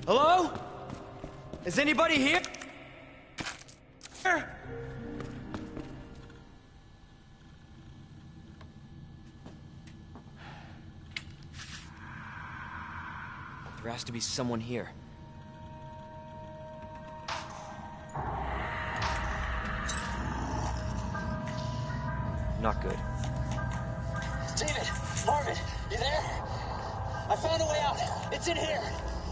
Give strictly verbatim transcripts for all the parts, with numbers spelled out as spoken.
Hello? Is anybody here? Here? There has to be someone here. Not good. David! Marvin! You there? I found a way out! It's in here!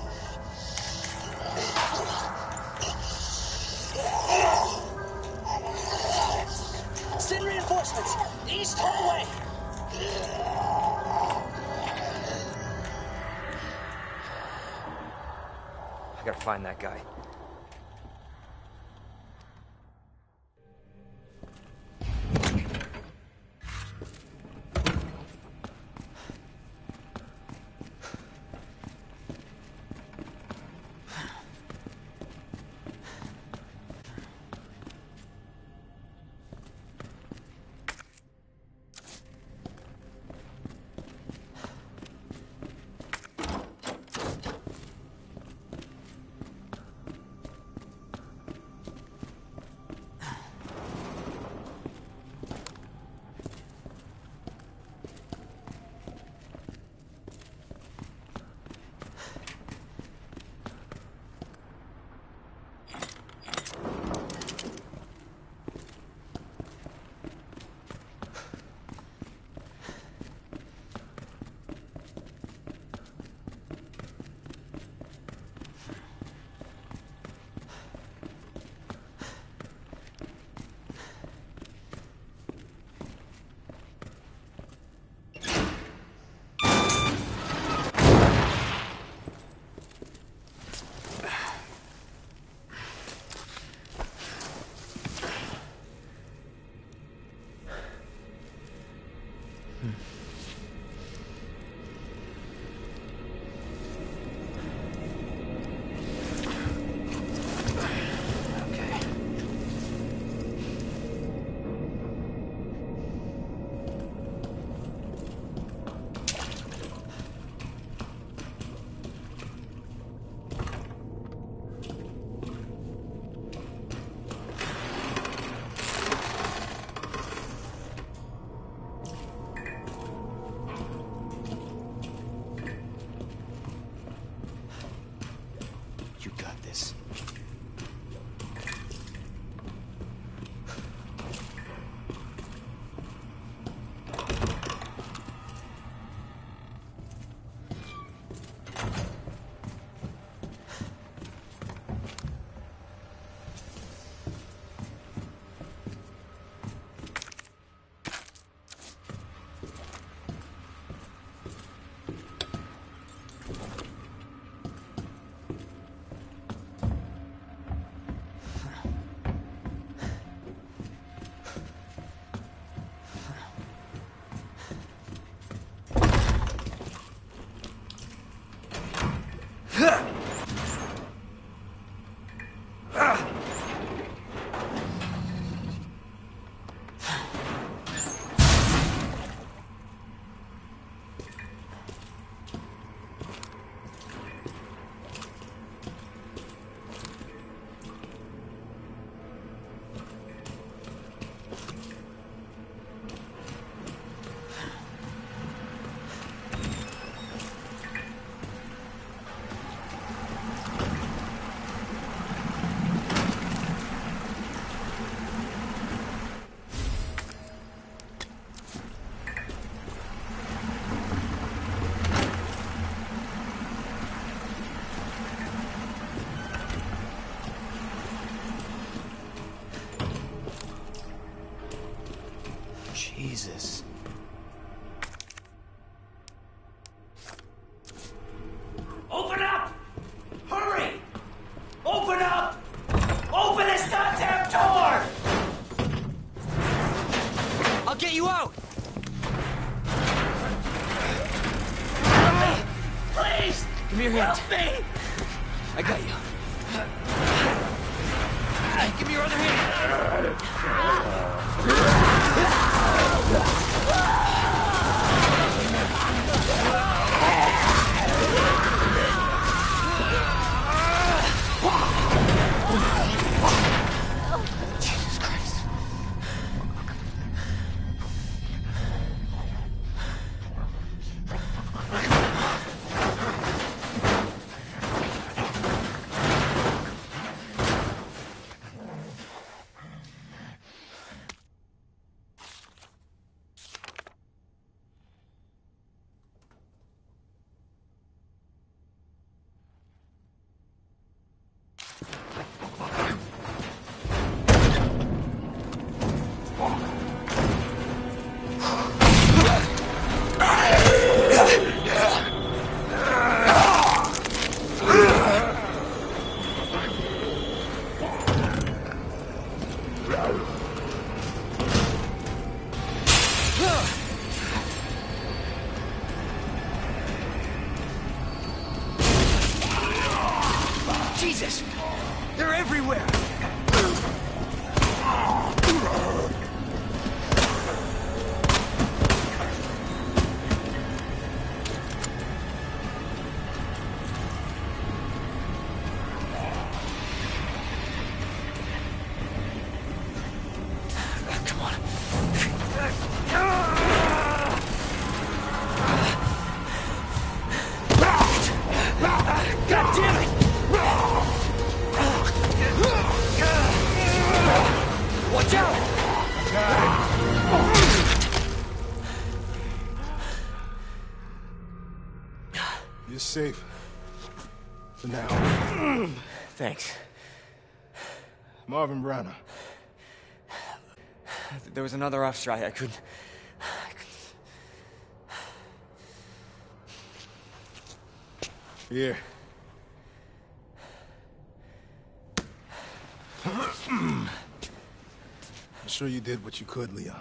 Send reinforcements! East hallway! I gotta find that guy. Jesus. Open up! Hurry! Open up! Open this goddamn door! I'll get you out! Help me! Please! Give me your hand. Help me! I got you. Give me your other hand. Jesus! They're everywhere! Come on. God damn it! Watch out! You're safe. For now. Thanks. Marvin Branagh. There was another off strike. I couldn't... I couldn't... Here. I'm sure you did what you could, Leon.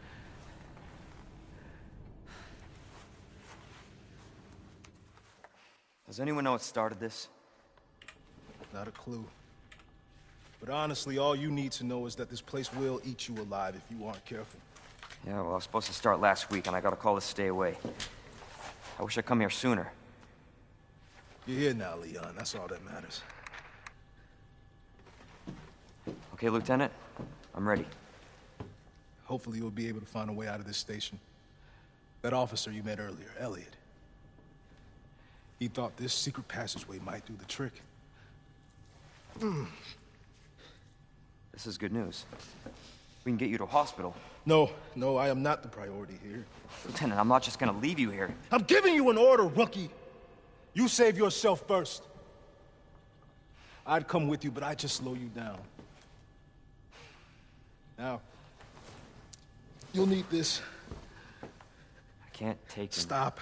Does anyone know what started this? Not a clue. But honestly, all you need to know is that this place will eat you alive if you aren't careful. Yeah, well, I was supposed to start last week, and I got a call to stay away. I wish I'd come here sooner. You're here now, Leon. That's all that matters. Okay, Lieutenant? I'm ready. Hopefully you'll be able to find a way out of this station. That officer you met earlier, Elliot. He thought this secret passageway might do the trick. Mm. This is good news. We can get you to a hospital. No, no, I am not the priority here. Lieutenant, I'm not just gonna leave you here. I'm giving you an order, rookie. You save yourself first. I'd come with you, but I'd just slow you down. Now, you'll need this. I can't take him. Stop.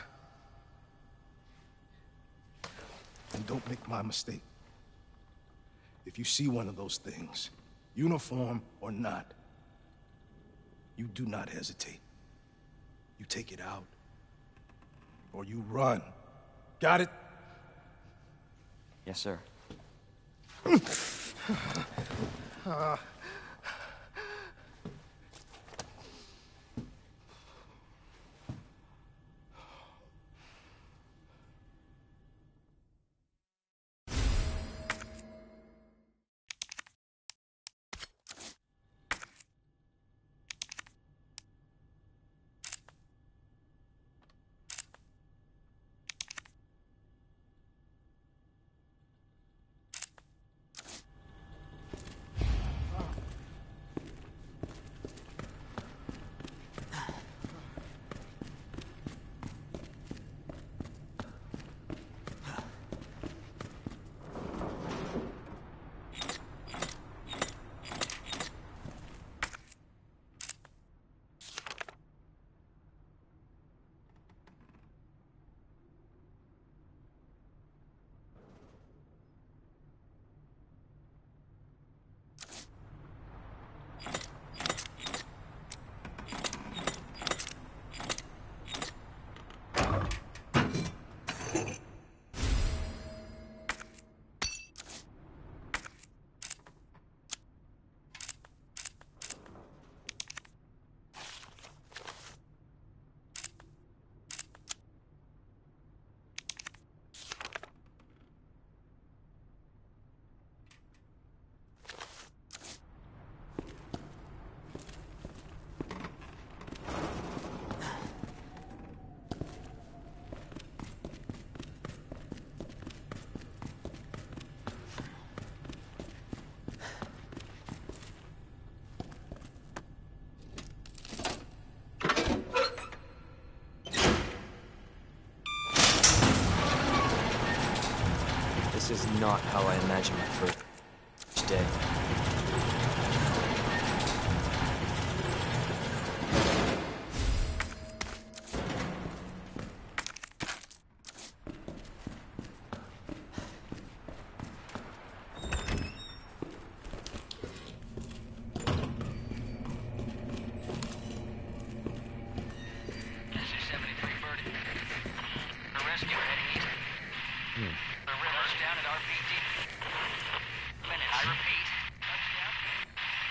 And don't make my mistake. If you see one of those things, uniform or not, you do not hesitate. You take it out, or you run. Got it? Yes, sir. uh. This is not how I imagined my first day. Rescue heading east. The river's touchdown at R P D. Minute, I repeat. Touchdown.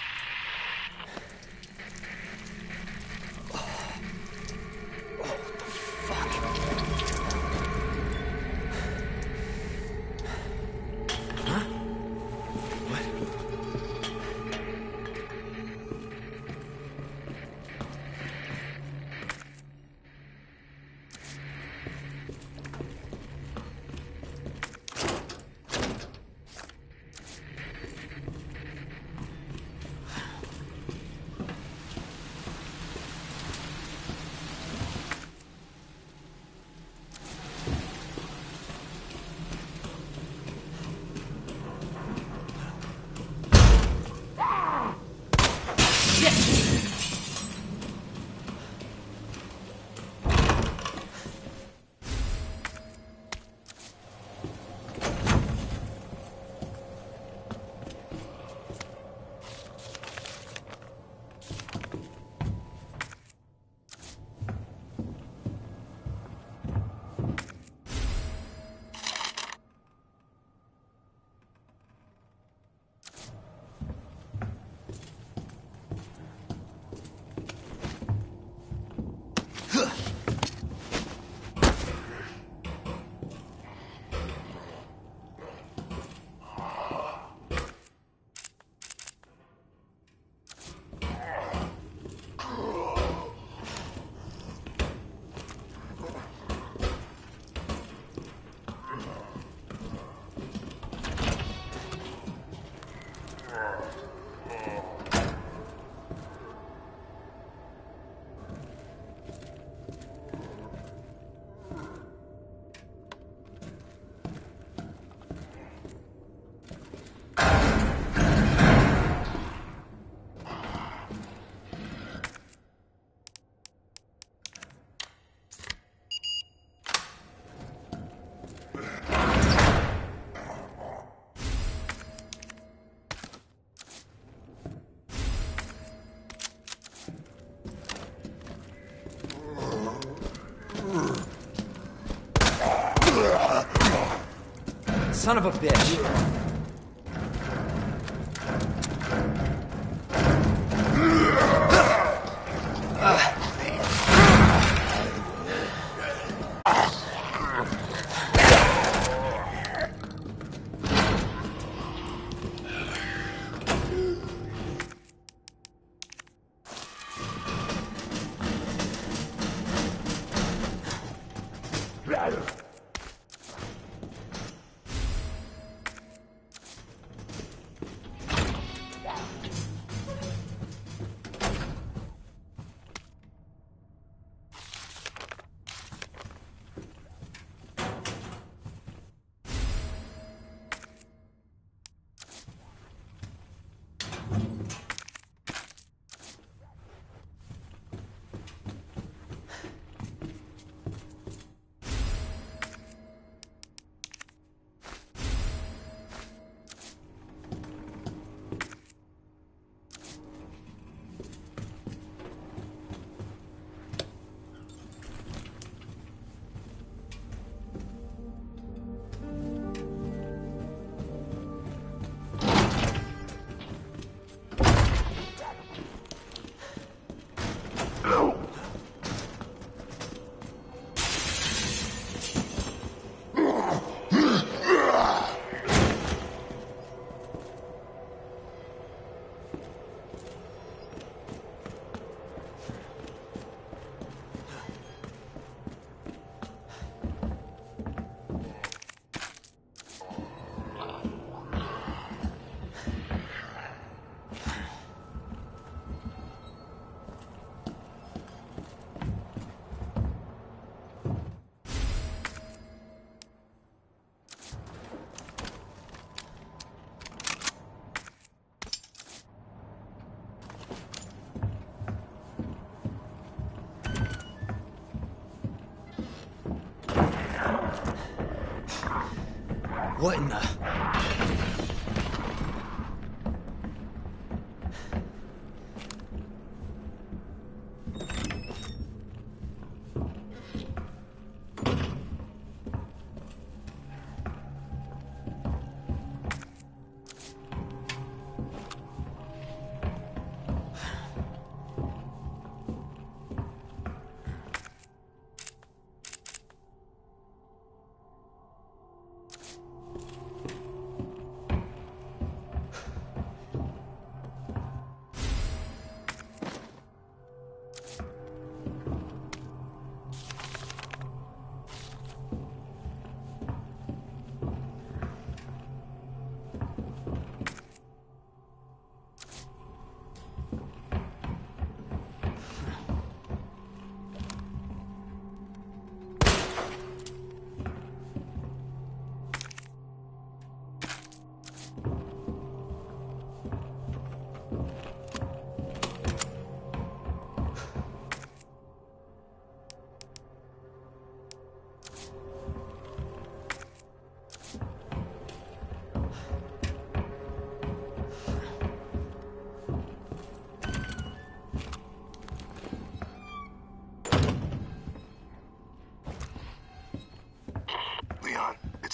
Son of a bitch. What in the...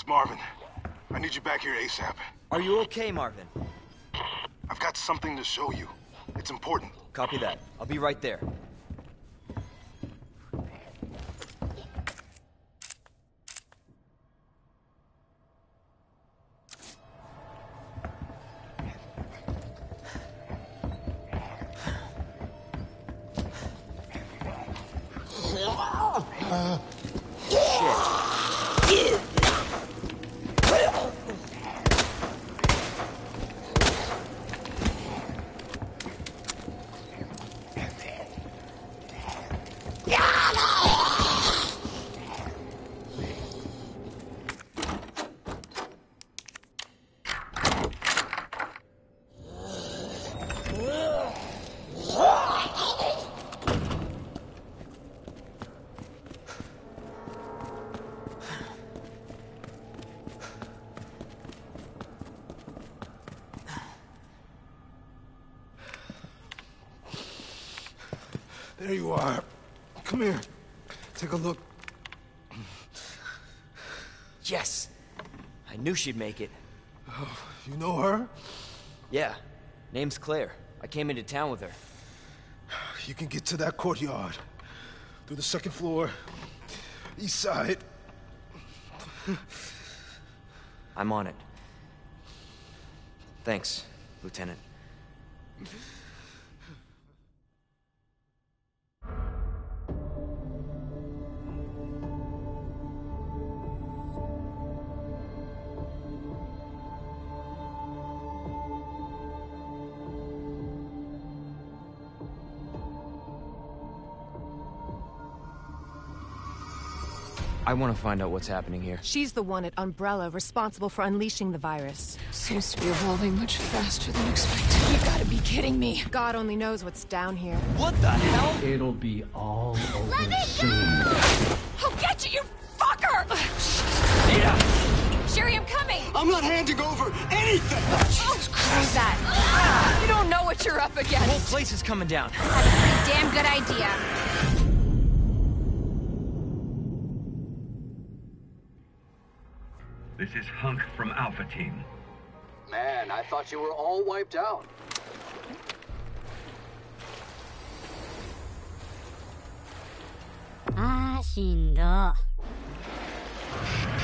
Marvin. I need you back here ASAP. Are you okay, Marvin? I've got something to show you. It's important. Copy that. I'll be right there. There you are. Come here. Take a look. Yes! I knew she'd make it. Oh, you know her? Yeah. Name's Claire. I came into town with her. You can get to that courtyard. Through the second floor. East side. I'm on it. Thanks, Lieutenant. I want to find out what's happening here. She's the one at Umbrella responsible for unleashing the virus. Seems to be evolving much faster than expected. You gotta be kidding me. God only knows what's down here. What the hell? It'll be all over Let me soon. go! I'll get you, you fucker! Yeah! Sherry, I'm coming! I'm not handing over anything! Oh, who's that? You don't know what you're up The whole against. place is coming down. Had a pretty damn good idea. This is Hunk from Alpha Team. Man, I thought you were all wiped out. Ah, しんど。